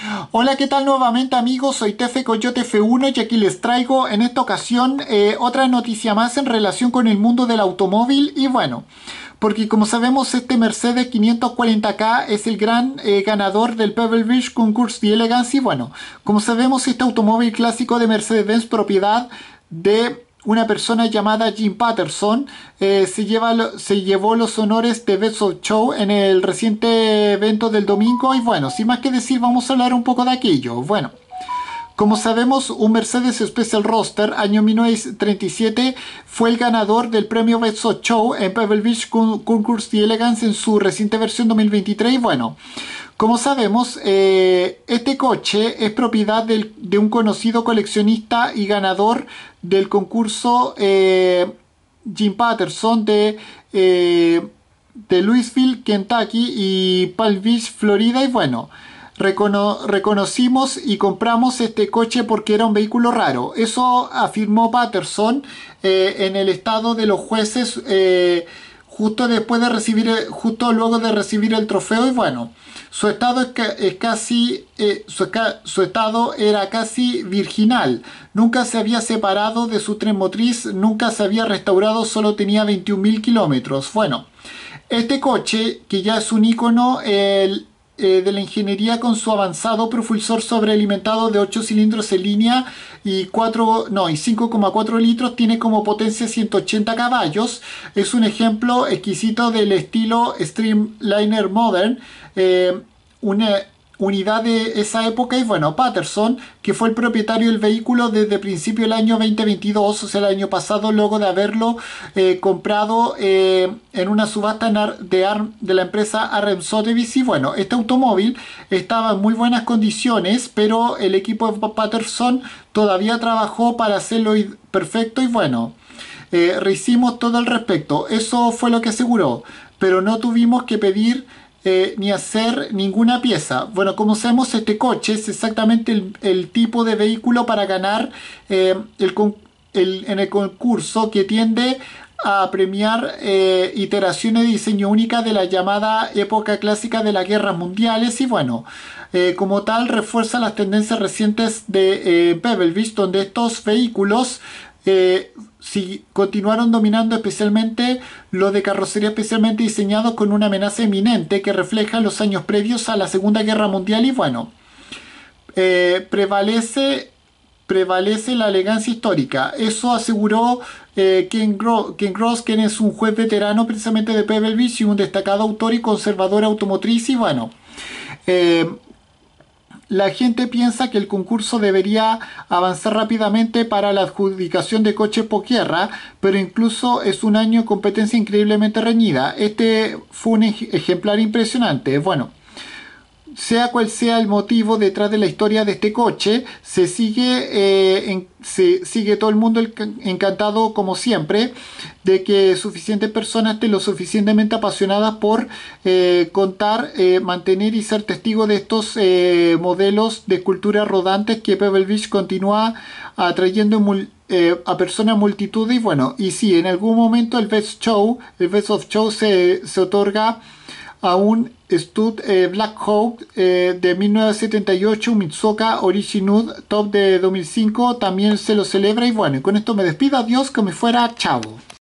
Hola, ¿qué tal nuevamente amigos? Soy Tefe Coyote F1 y aquí les traigo en esta ocasión otra noticia más en relación con el mundo del automóvil y bueno, porque como sabemos este Mercedes 540K es el gran ganador del Pebble Beach Concours d'Elegance y bueno, como sabemos este automóvil clásico de Mercedes-Benz propiedad de una persona llamada Jim Patterson se llevó los honores de Best of Show en el reciente evento del domingo y bueno, sin más que decir vamos a hablar un poco de aquello. Bueno, como sabemos, un Mercedes Special Roadster año 1937 fue el ganador del premio Best of Show en Pebble Beach Concours d'Elegance en su reciente versión 2023 y bueno, como sabemos, este coche es propiedad de un conocido coleccionista y ganador del concurso Jim Patterson de Louisville, Kentucky y Palm Beach, Florida. Y bueno, reconocimos y compramos este coche porque era un vehículo raro. Eso afirmó Patterson en el estado de los jueces justo luego de recibir el trofeo y bueno, su estado su estado era casi virginal, nunca se había separado de su tren motriz, nunca se había restaurado, solo tenía 21.000 kilómetros. Bueno, este coche que ya es un icono de la ingeniería con su avanzado propulsor sobrealimentado de 8 cilindros en línea y 5,4 litros, tiene como potencia 180 caballos. Es un ejemplo exquisito del estilo Streamliner Modern, una unidad de esa época. Y bueno, Patterson, que fue el propietario del vehículo desde principio del año 2022, o sea el año pasado, luego de haberlo comprado en una subasta de la empresa RM Sotheby's. Y bueno, este automóvil estaba en muy buenas condiciones, pero el equipo de Patterson todavía trabajó para hacerlo perfecto y bueno, rehicimos todo al respecto. Eso fue lo que aseguró, pero no tuvimos que pedir ni hacer ninguna pieza. Bueno, como sabemos, este coche es exactamente el tipo de vehículo para ganar en el concurso, que tiende a premiar iteraciones de diseño única de la llamada época clásica de las guerras mundiales y bueno, como tal refuerza las tendencias recientes de Pebble Beach, donde estos vehículos continuaron dominando, especialmente los de carrocería especialmente diseñados con una amenaza inminente que refleja los años previos a la Segunda Guerra Mundial y bueno, prevalece la elegancia histórica. Eso aseguró Ken Gross, quien es un juez veterano precisamente de Pebble Beach y un destacado autor y conservador automotriz y bueno, la gente piensa que el concurso debería avanzar rápidamente para la adjudicación de coches por tierra, pero incluso es un año de competencia increíblemente reñida. Este fue un ejemplar impresionante. Bueno, sea cual sea el motivo detrás de la historia de este coche, se sigue todo el mundo encantado como siempre de que suficientes personas estén lo suficientemente apasionadas por contar, mantener y ser testigo de estos modelos de esculturas rodantes que Pebble Beach continúa atrayendo a personas multitud. Y bueno, y si en algún momento el Best of Show se otorga a un Stud Black Hawk de 1978, un Mitsuoka Original Top de 2005, también se lo celebra. Y bueno, con esto me despido, adiós, que me fuera, chao.